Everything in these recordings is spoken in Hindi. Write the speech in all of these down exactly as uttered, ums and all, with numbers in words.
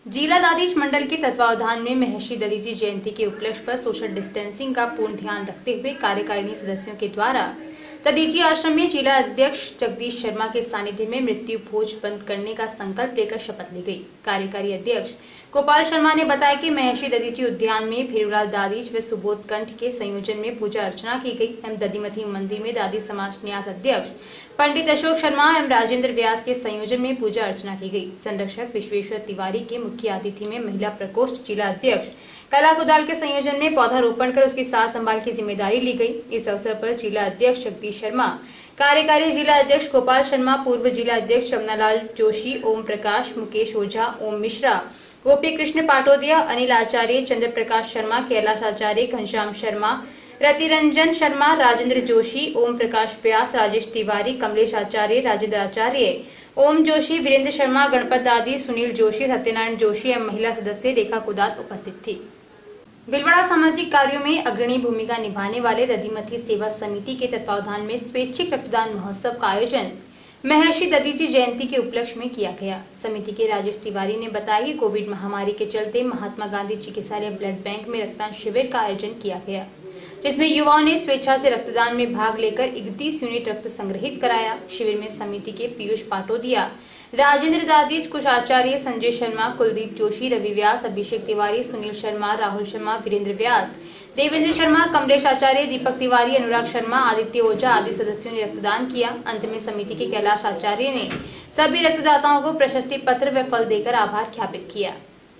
जिला दादीच मंडल के तत्वावधान में महर्षि दधीची जयंती के उपलक्ष्य पर सोशल डिस्टेंसिंग का पूर्ण ध्यान रखते हुए कार्यकारिणी सदस्यों के द्वारा दधीची आश्रम में जिला अध्यक्ष जगदीश शर्मा के सानिध्य में मृत्यु भोज बंद करने का संकल्प लेकर शपथ ली गई। कार्यकारी अध्यक्ष गोपाल शर्मा ने बताया कि महर्षि दधीची उद्यान में भेरूलाल दादीच व सुबोध कंठ के संयोजन में पूजा अर्चना की गई एवं दधीमती मंदिर में दादी समाज न्यास अध्यक्ष पंडित अशोक शर्मा एवं राजेंद्र व्यास के संयोजन में पूजा अर्चना की गई। संरक्षक विश्वेश्वर तिवारी के मुख्य अतिथि में महिला प्रकोष्ठ जिला अध्यक्ष कला कुदाल के संयोजन में पौधारोपण कर उसकी सार संभाल की जिम्मेदारी ली गई। इस अवसर पर जिला अध्यक्ष जगदीश शर्मा, कार्यकारी जिला अध्यक्ष गोपाल शर्मा, पूर्व जिला अध्यक्ष रमनालाल जोशी, ओम प्रकाश, मुकेश ओझा, ओम मिश्रा, गोपी कृष्ण पाटोदिया, अनिल आचार्य, चंद्र प्रकाश शर्मा, कैलाश आचार्य, घनश्याम शर्मा, रतिरंजन शर्मा, राजेंद्र जोशी, ओम प्रकाश व्यास, राजेश तिवारी, कमलेश आचार्य, राजेंद्र आचार्य, ओम जोशी, वीरेंद्र शर्मा, गणपत दादी, सुनील जोशी, सत्यनारायण जोशी एवं महिला सदस्य रेखा कुदाल उपस्थित थी। बिलवाड़ा सामाजिक कार्यों में अग्रणी भूमिका निभाने वाले दधीमती सेवा समिति के तत्वावधान में स्वैच्छिक रक्तदान महोत्सव का आयोजन महर्षि दधीची जयंती के उपलक्ष्य में किया गया। समिति के राजेश तिवारी ने बताया कि कोविड महामारी के चलते महात्मा गांधी चिकित्सालय ब्लड बैंक में रक्तदान शिविर का आयोजन किया गया, जिसमें युवाओं ने स्वेच्छा से रक्तदान में भाग लेकर इकतीस यूनिट रक्त संग्रहित कराया। शिविर में समिति के पीयूष पाटोदिया, राजेंद्र दादीच, कुश आचार्य, संजय शर्मा, कुलदीप जोशी, रवि व्यास, अभिषेक तिवारी, सुनील शर्मा, राहुल शर्मा, वीरेंद्र व्यास, देवेंद्र शर्मा, कमलेश आचार्य, दीपक तिवारी, अनुराग शर्मा, आदित्य ओझा आदि सदस्यों ने रक्तदान किया। अंत में समिति के कैलाश आचार्य ने सभी रक्तदाताओं को प्रशस्ति पत्र व फल देकर आभार ज्ञापित किया।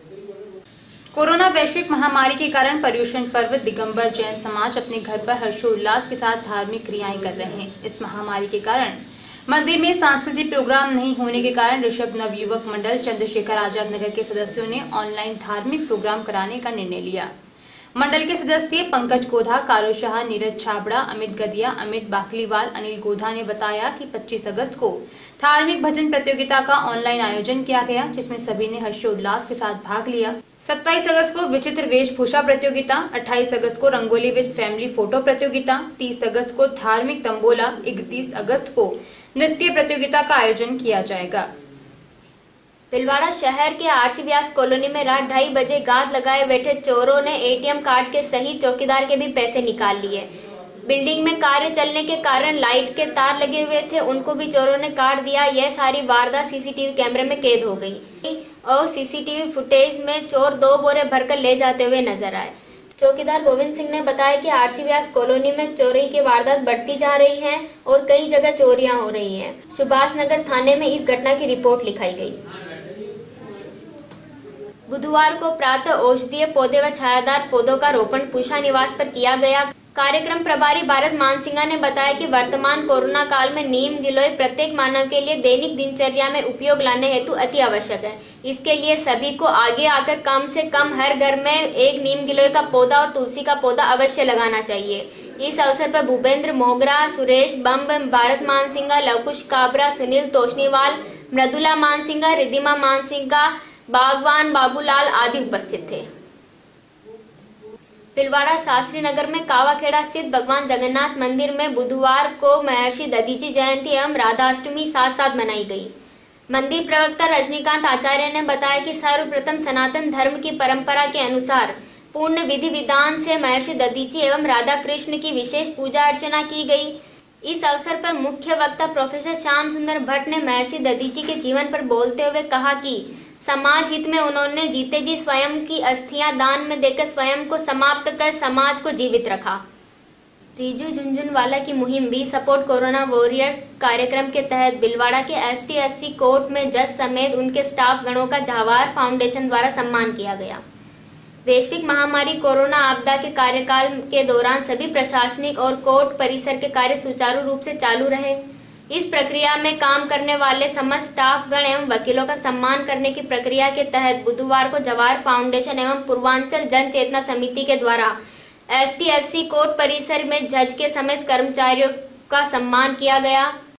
कोरोना वैश्विक महामारी के कारण पर्युषण पर्व दिगंबर जैन समाज अपने घर पर हर्षोल्लास के साथ धार्मिक क्रियाएं कर रहे हैं। इस महामारी के कारण मंदिर में सांस्कृतिक प्रोग्राम नहीं होने के कारण ऋषभ नवयुवक मंडल चंद्रशेखर आजाद नगर के सदस्यों ने ऑनलाइन धार्मिक प्रोग्राम कराने का निर्णय लिया। मंडल के सदस्य पंकज गोधा, कारो शाह, नीरज छाबड़ा, अमित गदिया, अमित बाखलीवाल, अनिल गोधा ने बताया कि पच्चीस अगस्त को धार्मिक भजन प्रतियोगिता का ऑनलाइन आयोजन किया गया, जिसमें सभी ने हर्षोल्लास के साथ भाग लिया। सत्ताईस अगस्त को विचित्र वेशभूषा प्रतियोगिता, अट्ठाईस अगस्त को रंगोली विद फैमिली फोटो प्रतियोगिता, तीस अगस्त को धार्मिक तंबोला, इकतीस अगस्त को नृत्य प्रतियोगिता का आयोजन किया जाएगा। बिलवाड़ा शहर के आरसी व्यास कॉलोनी में रात ढाई बजे गाज लगाए बैठे चोरों ने एटीएम कार्ड के सहित चौकीदार के भी पैसे निकाल लिए। बिल्डिंग में कार्य चलने के कारण लाइट के तार लगे हुए थे, उनको भी चोरों ने काट दिया। यह सारी वारदात सीसीटीवी कैमरे में कैद हो गई और सीसीटीवी फुटेज में चोर दो बोरे भरकर ले जाते हुए नजर आए। चौकीदार गोविंद सिंह ने बताया कि आरसी व्यास कॉलोनी में चोरी की वारदात बढ़ती जा रही है और कई जगह चोरियां हो रही हैं। सुभाष नगर थाने में इस घटना की रिपोर्ट लिखाई गई। बुधवार को प्रातः औषधीय पौधे व छायादार पौधों का रोपण पूषा निवास पर किया गया। कार्यक्रम प्रभारी भारत मानसिंगा ने बताया कि वर्तमान कोरोना काल में नीम गिलोय प्रत्येक मानव के लिए दैनिक दिनचर्या में उपयोग लाने हेतु अति आवश्यक है। इसके लिए सभी को आगे आकर कम से कम हर घर में एक नीम गिलोय का पौधा और तुलसी का पौधा अवश्य लगाना चाहिए। इस अवसर पर भूपेंद्र मोगरा, सुरेश बम्ब, भारत मानसिंगा, लवकुश काबरा, सुनील तोशनीवाल, मृदुला मानसिंगा, रिद्धिमा मानसिंगा, बागवान बाबूलाल आदि उपस्थित थे। बिलवाड़ा शास्त्री नगर में कावाखेड़ा स्थित भगवान जगन्नाथ मंदिर में बुधवार को महर्षि दधीची जयंती एवं राधाष्टमी साथ साथ मनाई गई। मंदिर प्रवक्ता रजनीकांत आचार्य ने बताया कि सर्वप्रथम सनातन धर्म की परंपरा के अनुसार पूर्ण विधि विधान से महर्षि दधीची एवं राधा कृष्ण की विशेष पूजा अर्चना की गई। इस अवसर पर मुख्य वक्ता प्रोफेसर श्याम सुंदर भट्ट ने महर्षि दधीची के जीवन पर बोलते हुए कहा कि समाज हित में उन्होंने जीते जी स्वयं की अस्थियां दान में देकर स्वयं को समाप्त कर समाज को जीवित रखा। रिजू झुंझुनवाला की मुहिम वी सपोर्ट कोरोना वॉरियर्स कार्यक्रम के तहत बिलवाड़ा के S T S C court में जज समेत उनके स्टाफ गणों का जवाहर फाउंडेशन द्वारा सम्मान किया गया। वैश्विक महामारी कोरोना आपदा के कार्यकाल के दौरान सभी प्रशासनिक और कोर्ट परिसर के कार्य सुचारू रूप से चालू रहे। इस प्रक्रिया में काम करने वाले समस्त स्टाफ गण एवं वकीलों का सम्मान करने की प्रक्रिया के तहत बुधवार को जवाहर फाउंडेशन एवं पूर्वांचल जन चेतना समिति के द्वारा S T S C court परिसर में जज के समेत कर्मचारियों का सम्मान किया गया।